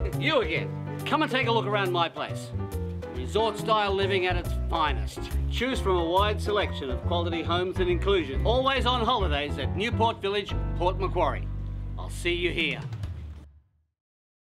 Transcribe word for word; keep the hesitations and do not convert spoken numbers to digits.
You again. Come and take a look around my place. Resort-style living at its finest. Choose from a wide selection of quality homes and inclusion. Always on holidays at Newport Village, Port Macquarie. I'll see you here.